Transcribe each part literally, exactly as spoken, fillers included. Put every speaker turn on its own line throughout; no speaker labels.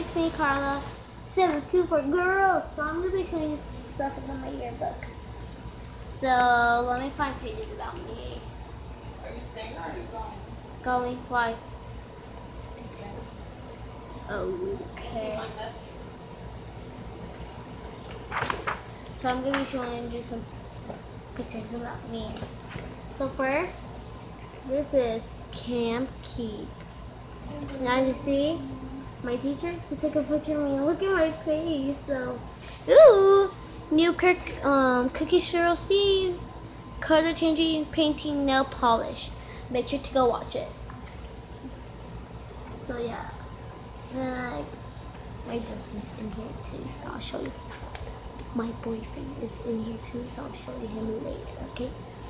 It's me, Carla, seven two for girls. So I'm gonna be showing you stuff about my yearbook. So let me find pages about me.
Are you staying or are you going?
Going? Why?
Okay.
Okay. So I'm gonna be showing you some pictures about me. So first, this is Camp Keep. Now you see, my teacher, he took a picture of me. Look at my face. So, ooh, new Kirk, um, cookie swirl seed, color changing, painting, nail polish. Make sure to go watch it. So yeah, then like my boyfriend's in here too. So I'll show you. My boyfriend is in here too. So I'll show you him later. Okay.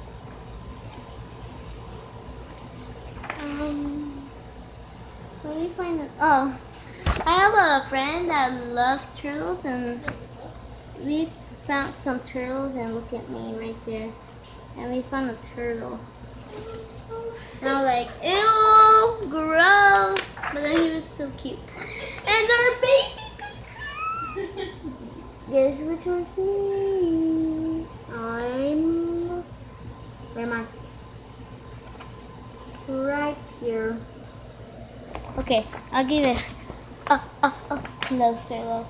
Um, let me find it. Oh. I have a friend that loves turtles, and we found some turtles, and look at me right there, and we found a turtle, and I was like, ew, gross, but then he was so cute, and our baby. Guess which one's me? I'm, where am I? Right here. Okay, I'll give it. Oh, oh, oh, closer look.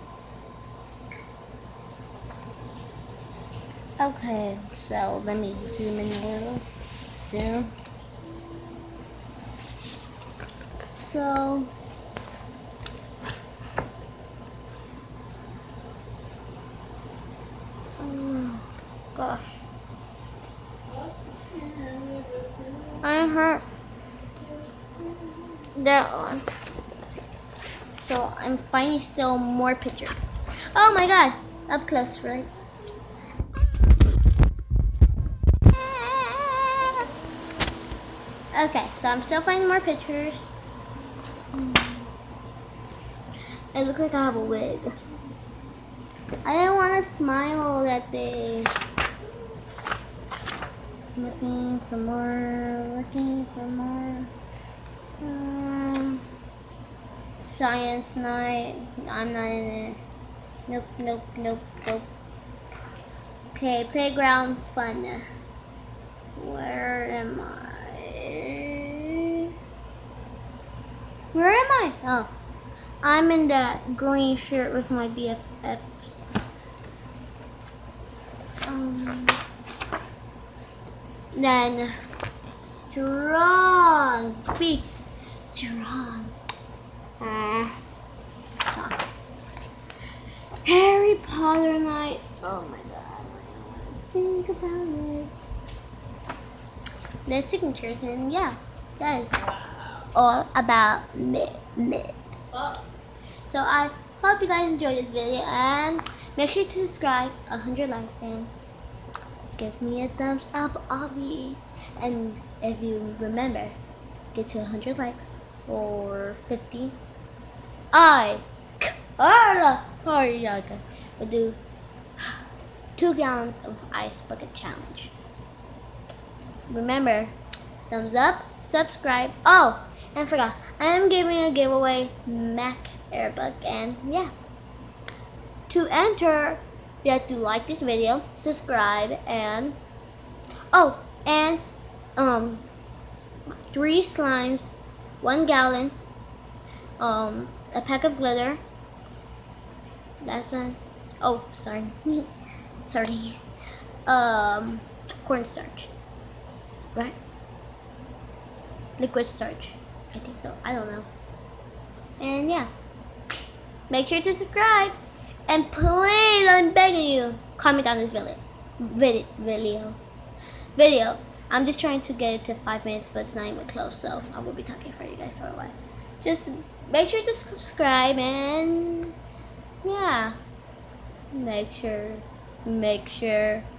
Okay, so let me zoom in a little. Zoom. So, oh gosh, I'm hurt. That one. So I'm finding still more pictures. Oh my god, up close, right? Okay, so I'm still finding more pictures. It looks like I have a wig. I didn't want to smile that day. Looking for more, looking for more. Um, Science night. I'm not in it. Nope, nope, nope, nope. Okay, playground fun. Where am I? Where am I? Oh, I'm in that green shirt with my B F F. Um, then strong. Be strong. Uh, Harry Potter night. Oh my god, I don't want to think about it. The signatures, and yeah, that is all about me. me. So I hope you guys enjoyed this video, and make sure to subscribe, one hundred likes, and give me a thumbs up, Abby. And if you remember, get to one hundred likes or fifty. I, Carla Horiaga, will do two gallons of ice bucket challenge. Remember, thumbs up, subscribe. Oh, and I forgot, I am giving a giveaway Mac Airbook, and yeah. To enter, you have to like this video, subscribe, and oh, and um, three slimes, one gallon. Um, a pack of glitter. That's one. Oh, sorry. sorry. Um, cornstarch. Right? Liquid starch. I think so. I don't know. And yeah. Make sure to subscribe. And please, I'm begging you, comment on this video. Video. Video. Video. I'm just trying to get it to five minutes, but it's not even close, so I will be talking for you guys for a while. Just make sure to subscribe, and yeah, make sure, make sure